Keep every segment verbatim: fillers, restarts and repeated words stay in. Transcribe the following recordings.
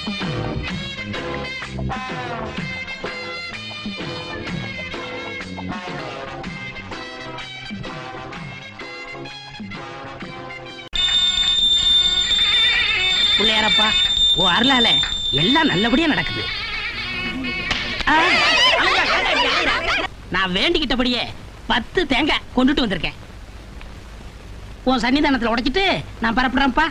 பிள்ளையாரப்பா, ஓ அருளால எல்லாம் நல்லபடியா நடக்குது. நான் வேண்டிக்கிட்டபடியே பத்து தேங்காய் கொண்டுட்டு வந்திருக்கேன். உன் சன்னிதானத்துல உடைச்சிட்டு நான் பரப்புறேன்ப்பா.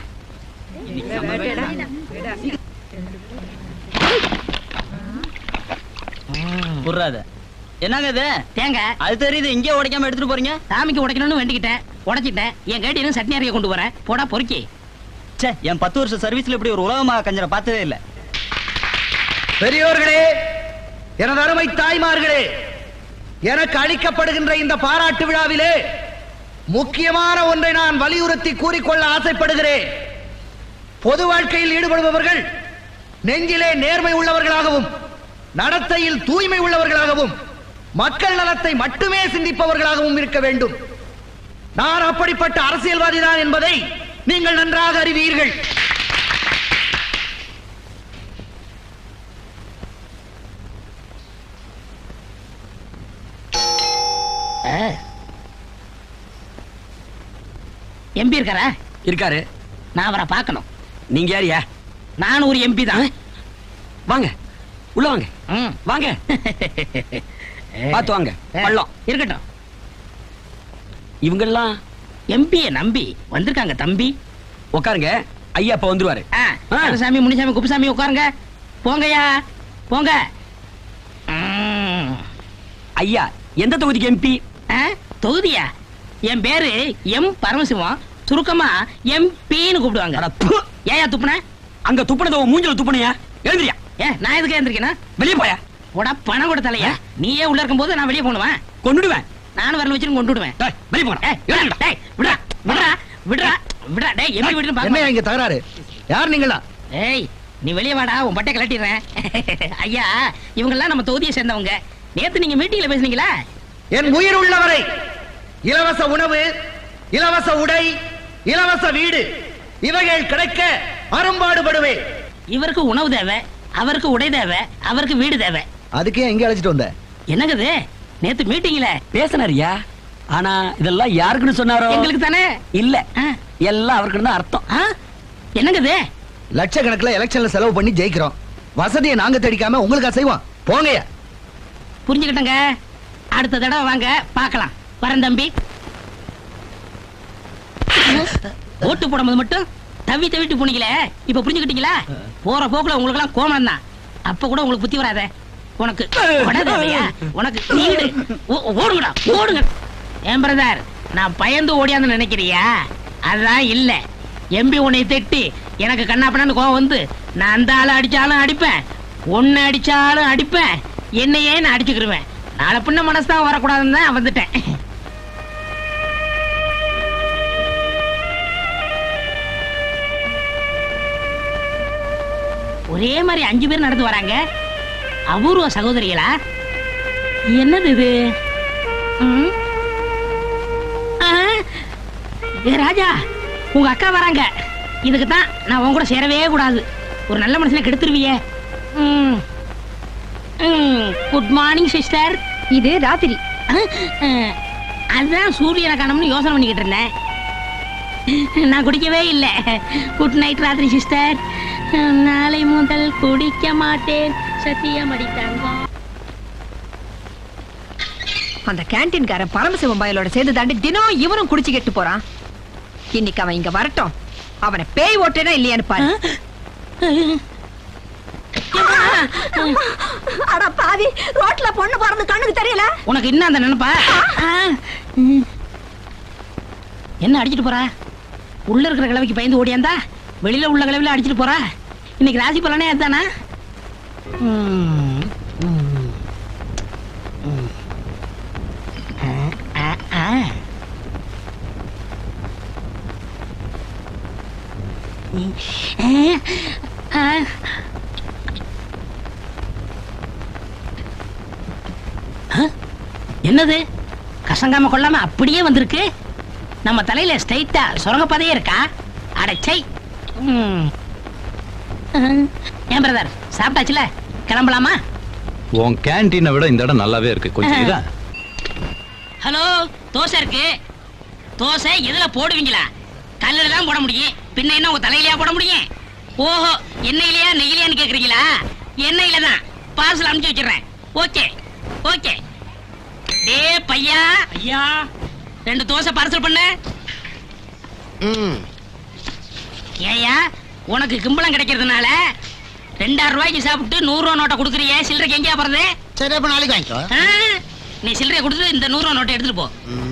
என்னங்க இது தேங்காய்? அது தெரியுது, இங்கே உடைக்காம எடுத்துட்டு போறீங்க. சாமிக்கு உடைக்கணும்னு வேண்டிக்கிட்டேன், உடைச்சிட்டேன். என் கேட்டியும் சட்னி அரைக்க கொண்டு வரேன். போடா பொறுக்கி. சே, என் பத்து வருஷம் சர்வீஸ்ல இப்படி ஒரு உலகமா கஞ்சரை பார்த்ததே இல்ல. பெரியோர்களே, எனது அருமை தாய்மார்களே, எனக்கு அளிக்கப்படுகின்ற இந்த பாராட்டு விழாவிலே முக்கியமான ஒன்றை நான் வலியுறுத்தி கூறிக்கொள்ள ஆசைப்படுகிறேன். பொது வாழ்க்கையில் ஈடுபடுபவர்கள் நெஞ்சிலே நேர்மை உள்ளவர்களாகவும் நடத்தையில் தூய்மை உள்ளவர்களாகவும் மக்கள் நலத்தை மட்டுமே சிந்திப்பவர்களாகவும் இருக்க வேண்டும். நான் அப்படிப்பட்ட அரசியல்வாதிதான் என்பதை நீங்கள் நன்றாக அறிவீர்கள். எம்பி இருக்காரா? இருக்காரு. நான் அவரை பார்க்கணும். நீங்க யாரியா? நான் ஒரு எம்பி தான். வாங்க உள்ள வாங்க. வாங்க பாத்து வாங்க. பள்ளம் இருக்கட்டும். இவங்கெல்லாம் எம்பியை நம்பி வந்திருக்காங்க தம்பி. உட்காருங்க, ஐயா அப்ப வந்துருவாரு. சாமி, முனிசாமி, குப்புசாமி உட்காருங்க. போங்கய்யா போங்க. ஐயா எந்த தொகுதிக்கு எம்பி? தொகுதியா? என் பேரு எம் பரமசிவம், சுருக்கமா எம்பின்னு கூப்பிடுவாங்க. ஏயா துப்புன? அங்க துப்புனத மூஞ்சில துப்புனையா? எழுந்திரியா? ஏ, நான் எதுக்கு எழுந்திருக்கேன்? வெளியே போயா. உடா பணம் கொடுத்தலையா? நீயே உள்ள இருக்கும் போது நான் வெளியே போனுவேன். கொண்டுடுவேன். நானும் வரல வச்சு கொண்டு விடுவேன். வெளியே போன. விடுறா விடுறா விடுறா விடுறா. டேய், எப்படி விடுன்னு பாக்க. இங்க தகராறு? யார் நீங்களா? ஏய், நீ வெளியே வாடா, உன் பட்டை கலட்டிடுறேன். ஐயா, இவங்க எல்லாம் நம்ம தொகுதியை சேர்ந்தவங்க. நேத்து நீங்க மீட்டிங்ல பேசுனீங்களா? என் உயிர் உள்ளவரை இலவச உணவு, இலவச உடை, இலவச வீடு இவைகள் கிடைக்க அரும்பாடுபடுவேன். இவருக்கு உணவு தேவை, அவருக்கு உடை தேவை, அவருக்கு வீடு தேவை. அதுக்கு எங்க அழைச்சிட்டு வந்த? என்னங்குது? நேத்து மீட்டிங்ல பேசினாரியா? ஆனா இதெல்லாம் யாருக்குன்னு சொன்னாரோ? எங்களுக்கு தானே. இல்ல, எல்லாம் அவருக்கு தான் அர்த்தம். என்னங்குது? லட்சக்கணக்கில் எலெக்ஷன்ல செலவு பண்ணி ஜெயிக்கிறோம். வசதியை நாங்க தேடிக்காம உங்களுக்கு செய்வோம். போங்க. புரிஞ்சுக்கிட்டங்க. அடுத்த தடவை வாங்க, பார்க்கலாம். வரேன் தம்பி. ஓட்டு போடும்போது மட்டும் தவி தவிட்டு போனீங்களே, இப்ப புரிஞ்சுக்கிட்டீங்களா? போற போக்குல உங்களுக்கு எல்லாம் கோமம் தான். அப்ப கூட உங்களுக்கு புத்தி வராத. உனக்கு உனக்கு வீடு. ஓடுங்கடா ஓடுங்க. ஏன் பிரதர், நான் பயந்து ஓடியாந்து நினைக்கிறியா? அதான் இல்ல. எம்பி உன்னை திட்டி எனக்கு கண்ணாப்பண்ணு கோவம் வந்து நான் அந்த ஆளை அடிச்சாலும் அடிப்பேன், ஒன்னு அடிச்சாலும் அடிப்பேன், என்னையே நான் அடிச்சுக்கிருவேன். நாளை பின்ன மனசுதான் வரக்கூடாதுன்னு தான் வந்துட்டேன். ஒரே மாதிரி அஞ்சு பேர் நடந்து வராங்க. அபூர்வ சகோதரிகளா? என்னது இது? ராஜா, உங்க அக்கா வராங்க. இதுக்கு தான் நான் உன் கூட சேரவே கூடாது. ஒரு நல்ல மனுஷனை கெடுத்துருவியே. Good morning sister. இது ராத்திரி. அதுதான் சூரியனை காணோம்னு யோசனை பண்ணிக்கிட்டு இருந்தேன். நான் குடிக்கவே இல்லை. குட் நைட் ராத்திரி சிஸ்டர். நாளை முதல் குடிக்க மாட்டேன், சத்தியம் அடித்தாங்க. அந்த கேண்டீன்காரன் பரமசிவம் பயலோட சேர்ந்து தாண்டி தினம் இவரும் குடிச்சு கெட்டு போறான். இன்னைக்கு அவன் இங்க வரட்டும், அவனை பேய் ஓட்டேனா இல்லையான்னு பாரு. அட பாவி, ரோட்ல பொண்ணு பறந்து கண்ணுக்கு தெரியல. உனக்கு இன்னும் அந்த நினைப்பா? என்ன அடிச்சிட்டு போறா? உள்ள இருக்கிற கிழவிக்கு பயந்து ஓடியாந்தா வெளியில உள்ள கிழவில அடிச்சிட்டு போறா. இன்னைக்கு ராசி பலனே அதுதானா? என்னது? கசங்காம கொள்ளாம அப்படியே வந்திருக்கு. நம்ம தலையில ஸ்ட்ரைட்டா சுரங்கப்பாதையே இருக்கா? அடச்சை. ஏன் பிரதர் சாப்பிட்டாச்சுல, கிளம்பலாமா? உன் கேண்டீனை விட இந்த இடம் நல்லாவே இருக்கு. கொஞ்சம் இதா. ஹலோ, தோசை இருக்கு. தோசை எதுல போடுவீங்களா? கல்லுல தான் போட முடியும், பின்ன என்ன உங்க தலையிலயா போட முடியும்? ஓஹோ, எண்ணெயிலையா நெய்யிலையான்னு கேக்குறீங்களா? எண்ணெயில தான். பார்சல் அனுப்பிச்சு வச்சிடுறேன். Okay okay. டே பையா, ஐயா ரெண்டு தோசை பார்சல் பண்ணு. ஏயா, உனக்கு கிம்பளம் கிடைக்கிறதுனால ரெண்டாயிரம் ரூபாய்க்கு சாப்பிட்டு நூறு ரூபா நோட்டை கொடுக்குறியே, சில்லறைக்கு எங்கேயா போறது? சரி, அப்ப நாளைக்கு வாங்கிக்கோ. நீ சில்லறையை கொடுத்து இந்த நூறு ரூபா நோட்டை எடுத்துட்டு போ.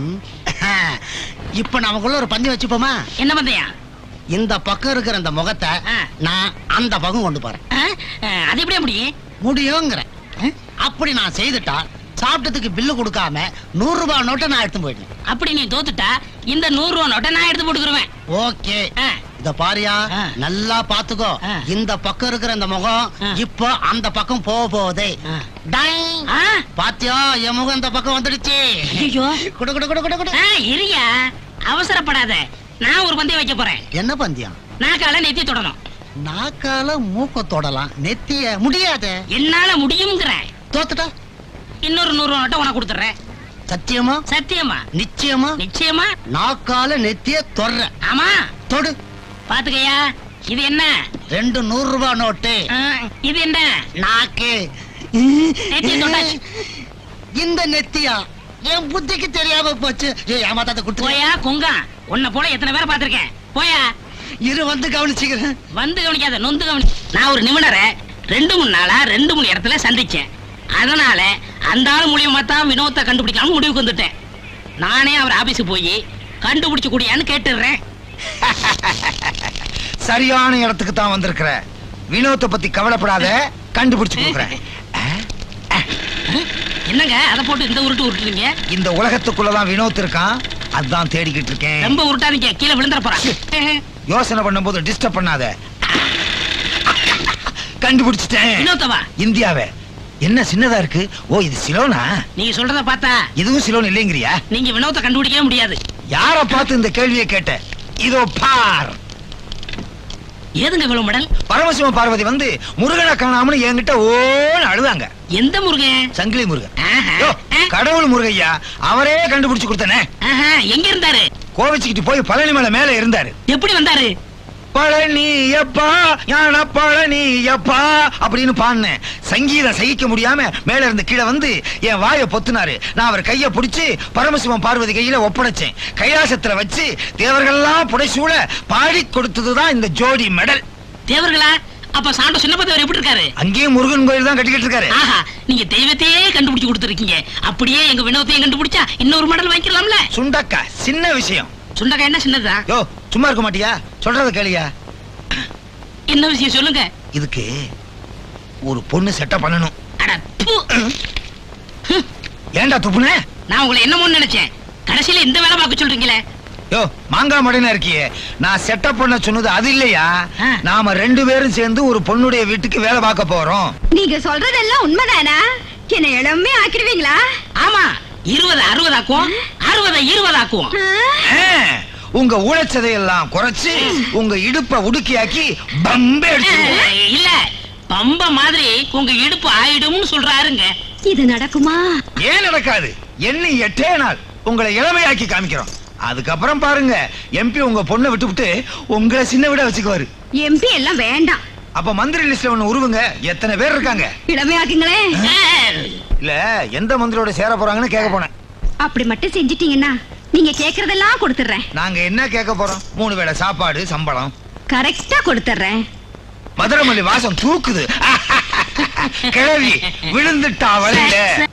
இப்ப நமக்குள்ள ஒரு பந்தயம் வச்சுப்போமா? என்ன பந்தயம்? இந்த பக்கம் இருக்கிற அந்த முகத்தை நான் அந்த பக்கம் கொண்டு போறேன். அது எப்படியா முடியும்? முடியுங்கிற அப்படி நான் செய்துட்டா சாப்பிட்டதுக்கு பில்லு கொடுக்காம நூறு ரூபாய் நோட்டை நான் எடுத்து போயிட்டேன். அப்படி நீ தோத்துட்டா இந்த நூறு ரூபாய் நோட்டை நான் எடுத்து போட்டுக்குருவேன். ஓகே, இத பாரியா, நல்லா பாத்துக்கோ. இந்த பக்கம் இருக்கிற அந்த முகம் இப்போ அந்த பக்கம் போக போகுது. பாத்தியா, என் முகம் இந்த பக்கம் வந்துடுச்சு. குடு குடு குடு குடு குடு. இருயா, அவசரப்படாத. நான் ஒரு பந்தயம் வைக்க போறேன். என்ன பந்தயம்? நாக்கால நெத்தி தொடணும். நாக்கால மூக்க தொடலாம், நெத்திய முடியாது. என்னால முடியும்ங்கிற. தோத்துட்டா இன்னொரு நூறு நோட்டை உனக்கு கொடுத்துறேன். சத்தியமா? சத்தியமா. நிச்சயமா? நிச்சயமா. நாக்கால நெத்திய தொடுற. ஆமா, தொடு. பாத்துக்கையா, இது என்ன? ரெண்டு நூறு ரூபாய் நோட்டு. இது என்ன? நாக்கு. நெத்திய தொட்டாச்சு. இந்த நெத்தியா என் புத்திக்கு தெரியாம போச்சு. ஏமாத்தாத கொடுத்து போயா கொங்கா. உன்னை போல எத்தனை பேரை பாத்திருக்கேன். போயா. இரு, வந்து கவனிச்சுக்கிறேன். வந்து கவனிக்காத, நொந்து கவனி. நான் ஒரு நிபுணரை ரெண்டு மூணு நாளா ரெண்டு மூணு இடத்துல சந்திச்சேன். அதனால அந்த ஆள் மூலியமா தான் வினோத்தை கண்டுபிடிக்காம முடிவுக்கு வந்துட்டேன். நானே அவர் ஆபீஸுக்கு போய் கண்டுபிடிச்சு கூடியான்னு கேட்டுடுறேன். சரியான இடத்துக்கு தான் வந்திருக்கிற. வினோத்தை பத்தி கவலைப்படாத, கண்டுபிடிச்சு கொடுக்குறேன். என்னங்க அதை போட்டு இந்த உருட்டு உருட்டுறீங்க? இந்த உலகத்துக்குள்ளதான் வினோத் இருக்கான், அதான் தேடிக்கிட்டு இருக்கேன். ரொம்ப உருட்டாதீங்க, கீழே விழுந்துற போறான். யோசனை பண்ணும்போது டிஸ்டர்ப் பண்ணாத. கண்டுபிடிச்சிட்டேன். வினோத்தவா? இந்தியாவே. என்ன சின்னதா இருக்கு? ஓ, இது சிலோனா? நீங்க சொல்றத பார்த்தா இதுவும் சிலோன் இல்லைங்கிறியா? நீங்க வினோத்தை கண்டுபிடிக்கவே முடியாது. யார பார்த்து இந்த கேள்வியை கேட்ட? இதோ பார். ஏதுங்க இவ்வளவு மெடல்? பரமசிவ பார்வதி வந்து முருகனை காணாமனு என்கிட்ட ஓன்னு அழுதாங்க. எந்த முருகன்? சங்கிலி முருகன். கடவுள் முருகையா, அவரே கண்டுபிடிச்சு கொடுத்தனே. எங்க இருந்தாரு? கோவிச்சுக்கிட்டு போய் பழனி மலை மேல இருந்தாரு. எப்படி வந்தாரு? பழனியப்பா ஞான பழனியப்பா அப்படின்னு பாடினேன். சங்கீதம் சகிக்க முடியாம மேல இருந்து கீழே வந்து என் வாயை பொத்துனாரு. நான் அவர் கைய பிடிச்சு பரமசிவம் பார்வதி கையில ஒப்படைச்சேன். கைலாசத்துல வச்சு தேவர்கள்லாம் புடைசூழ பாடி கொடுத்ததுதான் இந்த ஜோடி மெடல். தேவர்களா? அப்ப சாண்டோ சின்னப்பதவர் எப்படி இருக்காரு? அங்கேயும் முருகன் கோயில் தான் கட்டிக்கிட்டு இருக்காரு. ஆஹா, நீங்க தெய்வத்தையே கண்டுபிடிச்சு கொடுத்துருக்கீங்க. அப்படியே எங்க வினோத்தையும் கண்டுபிடிச்சா இன்னொரு மெடல் வாங்கிக்கலாம்ல. சுண்டக்கா சின்ன விஷயம். சுண்டக்கா என்ன சின்னதா? யோ, சும்மா இருக்க மாட்டியா? சொல்றத கேளியா. என்ன விஷயம் சொல்லுங்க. இதுக்கு ஒரு பொண்ணு செட்டப் பண்ணணும். ஏண்டா துப்புன? நான் உங்களை என்னமோன்னு நினைச்சேன், கடைசியில இந்த வேலை பார்க்க சொல்றீங்களே. யோ, மாங்கா மடைனா இருக்கியே, நான் செட்டப் பண்ண சொன்னது அது இல்லையா. நாம ரெண்டு பேரும் சேர்ந்து ஒரு பொண்ணுடைய வீட்டுக்கு வேலை பார்க்க போறோம். நீங்க சொல்றதெல்லாம் உண்மைதானா? என்ன இளமே ஆக்கிடுவீங்களா? ஆமா, இருபது அறுபதாக்குவோம், அறுபது இருபதாக்குவோம். உங்க ஊழச்சதையெல்லாம் குறைச்சு உங்க இடுப்ப உடுக்கியாக்கி பம்பே எடுத்து. இல்ல, பம்ப மாதிரி உங்க இடுப்பு ஆயிடும்னு சொல்றாருங்க. இது நடக்குமா? ஏன் நடக்காது? எண்ணி எட்டே நாள் உங்களை இளமையாக்கி காமிக்கிறோம். அதுக்கப்புறம் பாருங்க, எம்பி உங்க பொண்ணை விட்டுவிட்டு உங்களை சின்ன விட வச்சுக்குவாரு. எம்பி எல்லாம் வேண்டாம். அப்ப மந்திரி லிஸ்ட்ல ஒண்ணு உருவுங்க. எத்தனை பேர் இருக்காங்க? இளமையாக்குங்களே. இல்ல, எந்த மந்திரியோட சேர போறாங்கன்னு கேட்க போனேன். அப்படி மட்டும் செஞ்சிட்டீங்கன்னா நீங்க கேக்குறதெல்லாம் கொடுத்துறேன். நாங்க என்ன கேட்க போறோம்? மூணு வேளை சாப்பாடு, சம்பளம் கரெக்டா கொடுத்துறேன். மதுரமல்லி வாசம் தூக்குது. கிழவி விழுந்துட்டா வழியில.